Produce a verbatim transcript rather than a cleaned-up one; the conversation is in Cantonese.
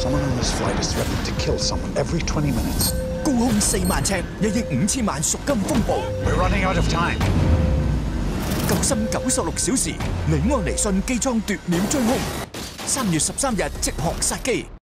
Someone on this flight is threatening to kill someone every twenty minutes. 高空四萬尺，一億五千萬贖金風暴。 We're running out of time. 救心九十六小時，李安尼信機艙奪秒追兇。三月十三日即學殺機。